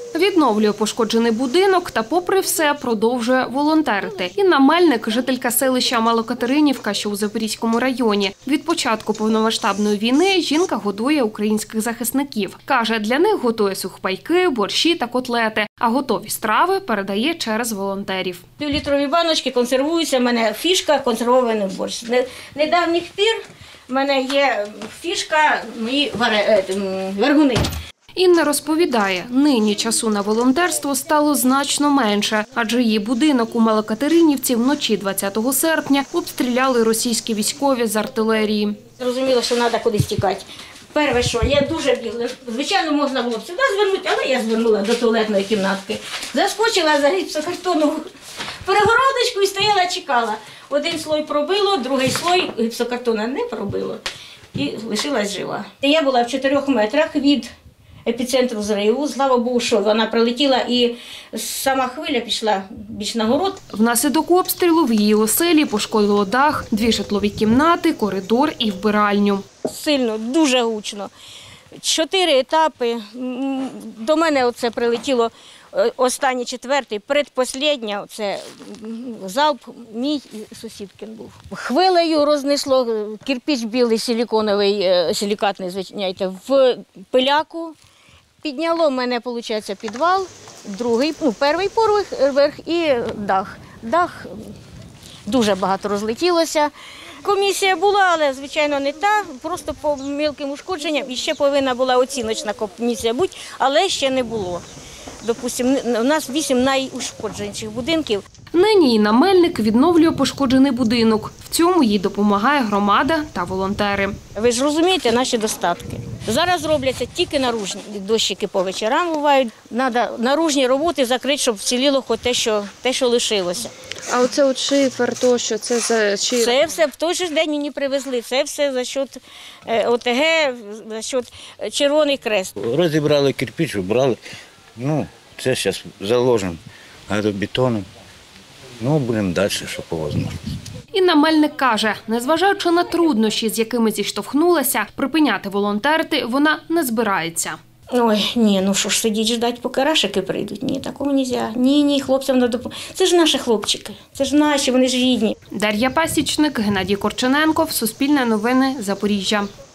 Відновлює пошкоджений будинок та, попри все, продовжує волонтерити. Інна Мельник – жителька селища Малокатеринівка, що у Запорізькому районі. Від початку повномасштабної війни жінка годує українських захисників. Каже, для них готує сухпайки, борщі та котлети, а готові страви передає через волонтерів. Півлітрові баночки консервуються, в мене фішка – консервований борщ. З недавніх пір в мене є фішка – мої вергуни. Інна розповідає, нині часу на волонтерство стало значно менше, адже її будинок у Малокатеринівці вночі 20 серпня обстріляли російські військові з артилерії. Зрозуміло, що треба кудись тікати. Перше, що я дуже бігла. Звичайно, можна було б сюди звернути, але я звернула до туалетної кімнатки. Заскочила за гіпсокартонову перегородочку і стояла, чекала. Один слой пробило, другий слой гіпсокартона не пробило. І лишилась жива. Я була в 4 метрах від епіцентру зриву. Слава Богу, що вона прилетіла і сама хвиля пішла більш на город. Внаслідок обстрілу в її оселі пошкодило дах, 2 житлові кімнати, коридор і вбиральню. Сильно, дуже гучно. 4 етапи. До мене оце прилетіло останній 4-й, передпослідня, це залп мій і сусідкин був. Хвилею рознесло кирпич білий силіконовий, силікатний, звичайно, в пиляку. Підняло мене, виходить, підвал, перший поверх і дах. Дах дуже багато розлетілося. Комісія була, але, звичайно, не та, просто по мілким ушкодженням. І ще повинна була оціночна комісія бути, але ще не було. Допустимо, у нас 8 найушкодженіших будинків. Нині Інна Мельник відновлює пошкоджений будинок. В цьому їй допомагає громада та волонтери. Ви ж розумієте наші достатки. Зараз робляться тільки наружні дощики по вечорам бувають. Треба наружні роботи закрити, щоб вціліло хоч те, що лишилося. А оце от шифер, то що це за чий? Це все в той же день мені привезли. Це все за счет ОТГ, за счет Червоний Хрест. Розібрали кирпич, убрали. Це зараз заложимо газобетоном. Будемо далі, що по можливості. Інна Мельник каже, незважаючи на труднощі, з якими зіштовхнулася, припиняти волонтерити вона не збирається. Ой, ні, що ж сидіть, ждати, поки рашики прийдуть. Ні, такого не можна. Ні, хлопцям не допомогти. Це ж наші хлопчики, це ж наші, вони ж гідні. Дар'я Пасічник, Геннадій Корчененков, Суспільне новини, Запоріжжя.